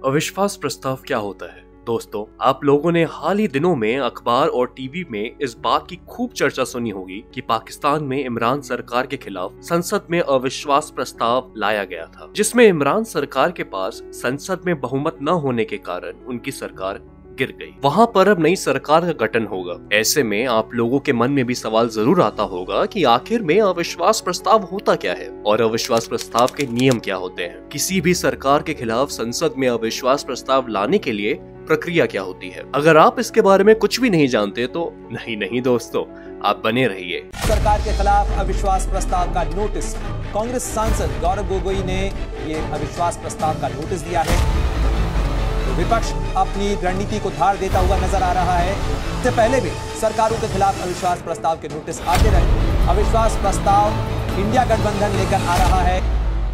अविश्वास प्रस्ताव क्या होता है? दोस्तों, आप लोगों ने हाल ही दिनों में अखबार और टीवी में इस बात की खूब चर्चा सुनी होगी कि पाकिस्तान में इमरान सरकार के खिलाफ संसद में अविश्वास प्रस्ताव लाया गया था, जिसमें इमरान सरकार के पास संसद में बहुमत न होने के कारण उनकी सरकार गिर गई। वहां पर अब नई सरकार का गठन होगा। ऐसे में आप लोगों के मन में भी सवाल जरूर आता होगा कि आखिर में अविश्वास प्रस्ताव होता क्या है और अविश्वास प्रस्ताव के नियम क्या होते हैं। किसी भी सरकार के खिलाफ संसद में अविश्वास प्रस्ताव लाने के लिए प्रक्रिया क्या होती है। अगर आप इसके बारे में कुछ भी नहीं जानते तो नहीं दोस्तों, आप बने रहिए। सरकार के खिलाफ अविश्वास प्रस्ताव का नोटिस। कांग्रेस सांसद गौरव गोगोई ने ये अविश्वास प्रस्ताव का नोटिस दिया है। विपक्ष अपनी रणनीति को धार देता हुआ नजर आ रहा है। इससे पहले भी सरकारों के खिलाफ अविश्वास प्रस्ताव के नोटिस आते रहे। अविश्वास प्रस्ताव इंडिया गठबंधन लेकर आ रहा है।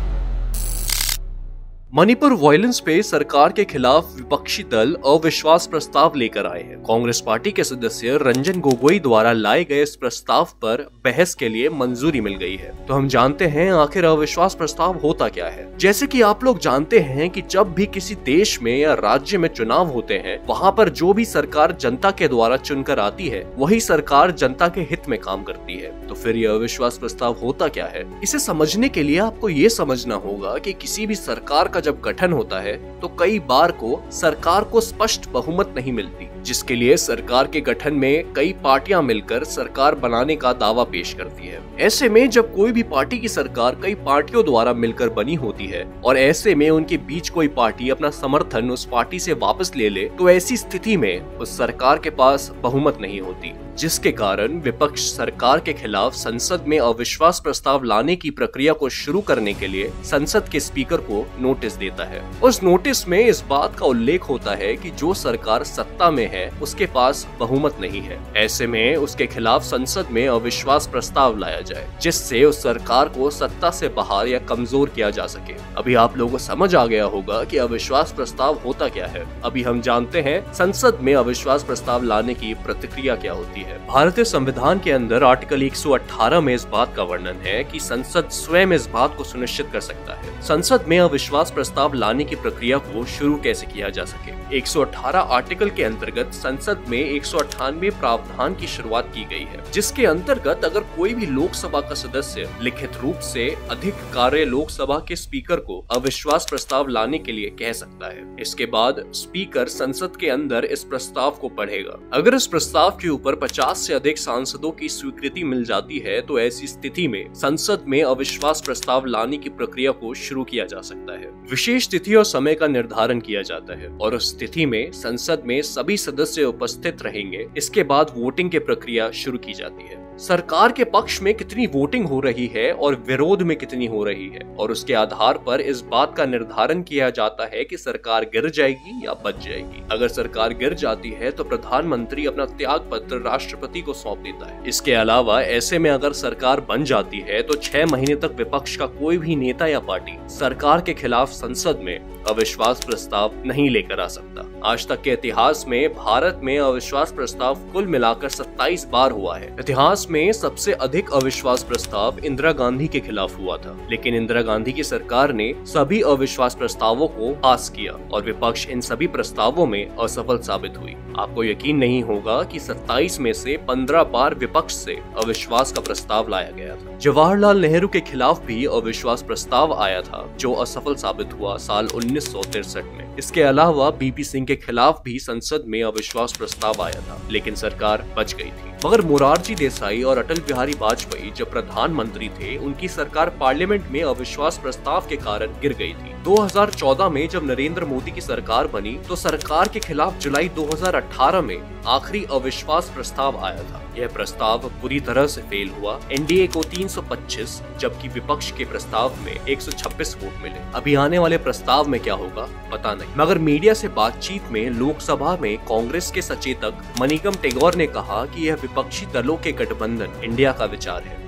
मणिपुर वायलेंस पे सरकार के खिलाफ विपक्षी दल अविश्वास प्रस्ताव लेकर आए हैं। कांग्रेस पार्टी के सदस्य रंजन गोगोई द्वारा लाए गए इस प्रस्ताव पर बहस के लिए मंजूरी मिल गई है। तो हम जानते हैं आखिर अविश्वास प्रस्ताव होता क्या है। जैसे कि आप लोग जानते हैं कि जब भी किसी देश में या राज्य में चुनाव होते हैं, वहाँ पर जो भी सरकार जनता के द्वारा चुनकर आती है, वही सरकार जनता के हित में काम करती है। तो फिर यह अविश्वास प्रस्ताव होता क्या है? इसे समझने के लिए आपको ये समझना होगा कि किसी भी सरकार जब गठन होता है तो कई बार को सरकार को स्पष्ट बहुमत नहीं मिलती, जिसके लिए सरकार के गठन में कई पार्टियां मिलकर सरकार बनाने का दावा पेश करती है। ऐसे में जब कोई भी पार्टी की सरकार कई पार्टियों द्वारा मिलकर बनी होती है और ऐसे में उनके बीच कोई पार्टी अपना समर्थन उस पार्टी से वापस ले ले, तो ऐसी स्थिति में उस सरकार के पास बहुमत नहीं होती, जिसके कारण विपक्ष सरकार के खिलाफ संसद में अविश्वास प्रस्ताव लाने की प्रक्रिया को शुरू करने के लिए संसद के स्पीकर को नोटिस देता है। उस नोटिस में इस बात का उल्लेख होता है कि जो सरकार सत्ता में है उसके पास बहुमत नहीं है। ऐसे में उसके खिलाफ संसद में अविश्वास प्रस्ताव लाया जाए, जिससे उस सरकार को सत्ता से बाहर या कमजोर किया जा सके। अभी आप लोगों को समझ आ गया होगा कि अविश्वास प्रस्ताव होता क्या है। अभी हम जानते हैं संसद में अविश्वास प्रस्ताव लाने की प्रतिक्रिया क्या होती है। भारतीय संविधान के अंदर आर्टिकल 118 में इस बात का वर्णन है कि संसद स्वयं इस बात को सुनिश्चित कर सकता है संसद में अविश्वास प्रस्ताव लाने की प्रक्रिया को शुरू कैसे किया जा सके। 118 आर्टिकल के अंतर्गत संसद में 198 प्रावधान की शुरुआत की गई है, जिसके अंतर्गत अगर कोई भी लोकसभा का सदस्य लिखित रूप से अधिक कार्य लोकसभा के स्पीकर को अविश्वास प्रस्ताव लाने के लिए कह सकता है। इसके बाद स्पीकर संसद के अंदर इस प्रस्ताव को पढ़ेगा। अगर इस प्रस्ताव के ऊपर 50 से अधिक सांसदों की स्वीकृति मिल जाती है तो ऐसी स्थिति में संसद में अविश्वास प्रस्ताव लाने की प्रक्रिया को शुरू किया जा सकता है। विशेष तिथि और समय का निर्धारण किया जाता है और उस स्थिति में संसद में सभी सदस्य उपस्थित रहेंगे। इसके बाद वोटिंग की प्रक्रिया शुरू की जाती है। सरकार के पक्ष में कितनी वोटिंग हो रही है और विरोध में कितनी हो रही है, और उसके आधार पर इस बात का निर्धारण किया जाता है कि सरकार गिर जाएगी या बच जाएगी। अगर सरकार गिर जाती है तो प्रधानमंत्री अपना त्याग पत्र राष्ट्रपति को सौंप देता है। इसके अलावा ऐसे में अगर सरकार बन जाती है तो 6 महीने तक विपक्ष का कोई भी नेता या पार्टी सरकार के खिलाफ संसद में अविश्वास प्रस्ताव नहीं लेकर आ सकता। आज तक के इतिहास में भारत में अविश्वास प्रस्ताव कुल मिलाकर 27 बार हुआ है। इतिहास में सबसे अधिक अविश्वास प्रस्ताव इंदिरा गांधी के खिलाफ हुआ था, लेकिन इंदिरा गांधी की सरकार ने सभी अविश्वास प्रस्तावों को पास किया और विपक्ष इन सभी प्रस्तावों में असफल साबित हुई। आपको यकीन नहीं होगा कि 27 में से 15 बार विपक्ष से अविश्वास का प्रस्ताव लाया गया था। जवाहरलाल नेहरू के खिलाफ भी अविश्वास प्रस्ताव आया था, जो असफल साबित हुआ साल 1963 में। इसके अलावा बीपी सिंह के खिलाफ भी संसद में अविश्वास प्रस्ताव आया था, लेकिन सरकार बच गई थी। मगर मोरारजी देसाई और अटल बिहारी वाजपेयी जब प्रधानमंत्री थे, उनकी सरकार पार्लियामेंट में अविश्वास प्रस्ताव के कारण गिर गई थी। 2014 में जब नरेंद्र मोदी की सरकार बनी तो सरकार के खिलाफ जुलाई 2018 में आखिरी अविश्वास प्रस्ताव आया था। यह प्रस्ताव पूरी तरह से फेल हुआ। एनडीए को 325 जबकि विपक्ष के प्रस्ताव में 126 वोट मिले। अभी आने वाले प्रस्ताव में क्या होगा पता नहीं, मगर मीडिया से बातचीत में लोकसभा में कांग्रेस के सचेतक मणिकम टेगोर ने कहा कि यह विपक्षी दलों के गठबंधन इंडिया का विचार है।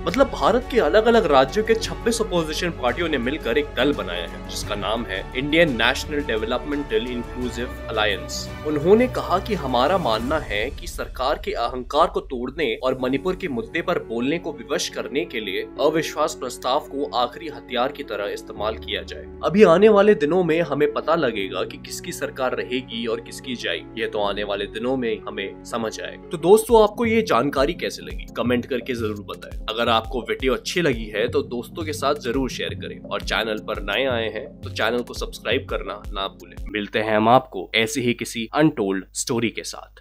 मतलब भारत के अलग अलग राज्यों के 26 अपोजिशन पार्टियों ने मिलकर एक दल बनाया है जिसका नाम है Indian National Developmental Inclusive Alliance. उन्होंने कहा कि हमारा मानना है कि सरकार के अहंकार को तोड़ने और मणिपुर के मुद्दे पर बोलने को विवश करने के लिए अविश्वास प्रस्ताव को आखिरी हथियार की तरह इस्तेमाल किया जाए। अभी आने वाले दिनों में हमें पता लगेगा कि किसकी सरकार रहेगी और किसकी जाएगी। यह तो आने वाले दिनों में हमें समझ आएगा। तो दोस्तों, आपको ये जानकारी कैसे लगी कमेंट करके जरूर बताएं। अगर आपको वीडियो अच्छी लगी है तो दोस्तों के साथ जरूर शेयर करें और चैनल पर नए आए हैं तो चैनल को सब्सक्राइब करना ना भूलें। मिलते हैं हम आपको ऐसे ही किसी अनटोल्ड स्टोरी के साथ।